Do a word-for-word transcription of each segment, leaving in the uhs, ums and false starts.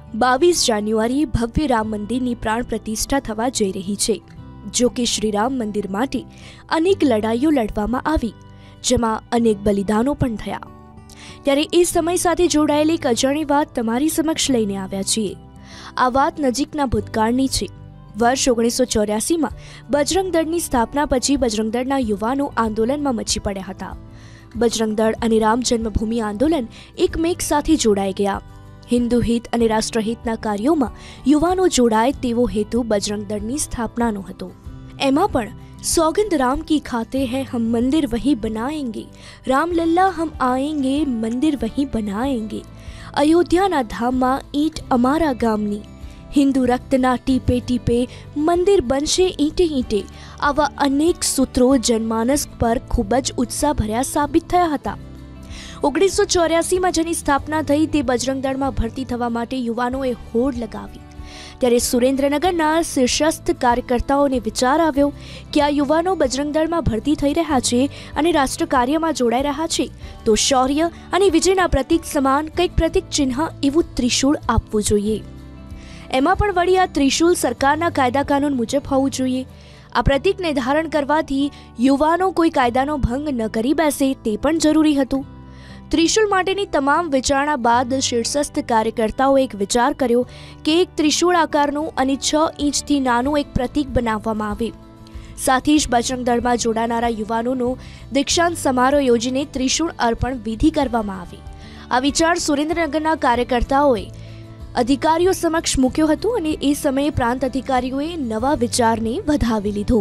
બાવીસ જાન્યુઆરીએ ભવ્ય રામ મંદિરની પ્રાણ પ્રતિષ્ઠા થવા જઈ રહી છે। જો કે શ્રી રામ મંદિર માટે અનેક લડાઈઓ લડવામાં આવી, જેમાં અનેક બલિદાનો પણ થયા। ત્યારે એ સમય સાથે જોડાયેલી એક અજાણી વાત તમારી સમક્ષ લઈને આવ્યા છીએ। આ વાત નજીકના ભૂતકાળની છે। વર્ષ ઓગણીસો ચોર્યાસીમાં બજરંગ દળની સ્થાપના પછી બજરંગ દળના યુવાનો આંદોલનમાં મચી પડ્યા હતા। બજરંગ દળ અને રામ જન્મભૂમિ આંદોલન એકમેક સાથે જોડાઈ ગયા। હિન્દુ હિત અને રાષ્ટ્રહિતના કાર્યોમાં યુવાનો જોડાય તેવો હેતુ બજરંગ દળની સ્થાપનાનો હતો। એમાં પણ सौगंध राम की खाते हैं हम मंदिर वहीं बनाएंगे, रामलल्ला हम आएंगे मंदिर वहीं बनाएंगे, अयोध्याना धामમાં ઈંટ અમારા ગામની, હિન્દુ રક્તના ટીપે ટીપે મંદિર બનશે ઈંટે ઈંટે, આવા અનેક સૂત્રો જનમાનસ પર ખૂબ જ ઉત્સાહભર્યા સાબિત થયા હતા। ઓગણીસો ચોર્યાસીમાં જેની સ્થાપના થઈ તે બજરંગ દળમાં ભરતી થવા માટે યુવાનોએ હોડ લગાવી। ત્યારે સુરેન્દ્રનગરના શીર્ષસ્થ કાર્યકર્તાઓને વિચાર આવ્યો કે આ યુવાનો બજરંગ દળમાં ભરતી થઈ રહ્યા છે અને રાષ્ટ્ર કાર્યમાં જોડાઈ રહ્યા છે, તો શૌર્ય અને વિજયના પ્રતીક સમાન કંઈક પ્રતીક ચિહ્ન એવું ત્રિશૂળ આપવું જોઈએ। એમાં પણ વળી આ ત્રિશૂળ સરકારના કાયદા કાનૂન મુજબ હોવું જોઈએ। આ પ્રતીકને ધારણ કરવાથી યુવાનો કોઈ કાયદાનો ભંગ ન કરી બેસે તે પણ જરૂરી હતું। ત્રિશૂળ માટેની તમામ વિચારણા બાદ શીર્ષસ્થ કાર્યકર્તાઓએ એક વિચાર કર્યો કે એક ત્રિશૂળ આકારનું અને છ ઇંચથી નાનું એક પ્રતીક બનાવવામાં આવે। સાથે જ બજરંગ દળમાં જોડાનારા યુવાનોનો દીક્ષાંત સમારોહ યોજીને ત્રિશૂળ અર્પણ વિધિ કરવામાં આવી। આ વિચાર સુરેન્દ્રનગરના કાર્યકર્તાઓએ અધિકારીઓ સમક્ષ મૂક્યો હતો અને એ સમયે પ્રાંત અધિકારીઓએ નવા વિચારને વધાવી લીધો।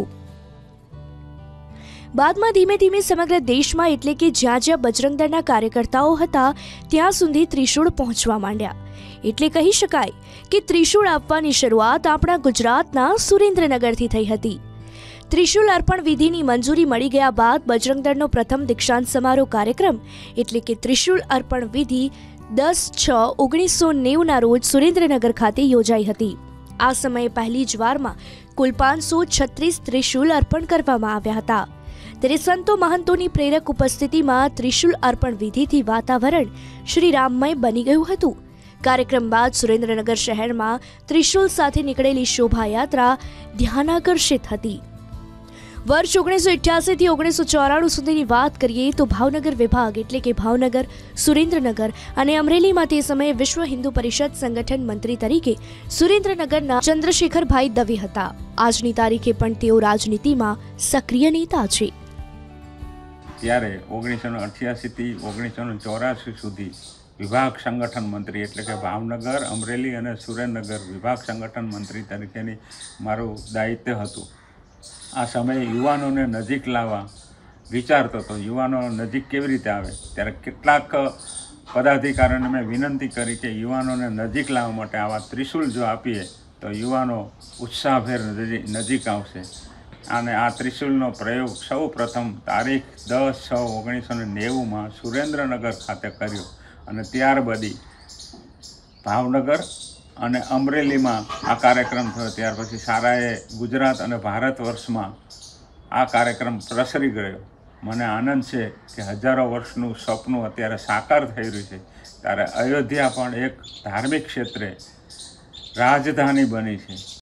બાદમાં ધીમે ધીમે સમગ્ર દેશમાં એટલે કે જ્યાં જ્યાં બજરંગ દળના કાર્યકર્તાઓ હતા ત્યાં સુધી ત્રિશૂળ પહોંચવા માંડ્યા। એટલે કહી શકાય કે ત્રિશૂળ આપવાની શરૂઆત આપણા ગુજરાતના સુરેન્દ્રનગરથી થઈ હતી। ત્રિશૂળ અર્પણ વિધિની મંજૂરી મળી ગયા બાદ બજરંગ દળનો પ્રથમ દીક્ષાંત સમારોહ કાર્યક્રમ એટલે કે ત્રિશૂળ અર્પણ વિધિ દસ છ ઓગણીસો નેવુંના રોજ સુરેન્દ્રનગર ખાતે યોજાઈ હતી। આ સમયે પહેલી જ વારમાં કુલ પાંચસો છત્રીસ ત્રિશૂળ અર્પણ કરવામાં આવ્યા હતા। ત્યારે સંતો મહંતોની પ્રેરક ઉપસ્થિતિમાં ત્રિશૂળ અર્પણ વિધિથી વાતાવરણ શ્રી રામમય બની ગયું હતું। કાર્યક્રમ બાદ સુરેન્દ્રનગર શહેરમાં ત્રિશૂળ સાથે નીકળેલી શોભાયાત્રા ધ્યાનાકર્ષિત હતી। વર્ષ ઓગણીસો અઠ્યાસી થી ઓગણીસો ચોરાણું સુધીની વાત કરીએ તો ભાવનગર વિભાગ એટલે કે ભાવનગર, સુરેન્દ્રનગર અને અમરેલીમાં તે સમયે વિશ્વ હિન્દુ પરિષદ સંગઠન મંત્રી તરીકે સુરેન્દ્રનગરના ચંદ્રશેખરભાઈ દવે હતા। આજની તારીખે પણ તેઓ રાજનીતિમાં સક્રિય નેતા છે। ત્યારે ઓગણીસો અઠ્યાસી થી ઓગણીસો ચોરાસી સુધી વિભાગ સંગઠન મંત્રી એટલે કે ભાવનગર, અમરેલી અને સુરેન્દ્રનગર વિભાગ સંગઠન મંત્રી તરીકેની મારું દાયિત્વ હતું। આ સમયે યુવાનોને નજીક લાવવા વિચારતો હતો। યુવાનો નજીક કેવી રીતે આવે ત્યારે કેટલાક પદાધિકારીઓને મેં વિનંતી કરી કે યુવાનોને નજીક લાવવા માટે આવા ત્રિશૂળ જો આપીએ તો યુવાનો ઉત્સાહભેર નજીક આવશે। અને આ ત્રિશૂળનો પ્રયોગ સૌ પ્રથમ તારીખ દસ છ ઓગણીસો ને નેવુંમાં સુરેન્દ્રનગર ખાતે કર્યો અને ત્યારબાદ ભાવનગર અને અમરેલીમાં આ કાર્યક્રમ થયો। ત્યાર પછી સારાએ ગુજરાત અને ભારત વર્ષમાં આ કાર્યક્રમ પ્રસરી ગયો। મને આનંદ છે કે હજારો વર્ષનું સપનું અત્યારે સાકાર થઈ રહ્યું છે। ત્યારે અયોધ્યા પણ એક ધાર્મિક ક્ષેત્રે રાજધાની બની છે।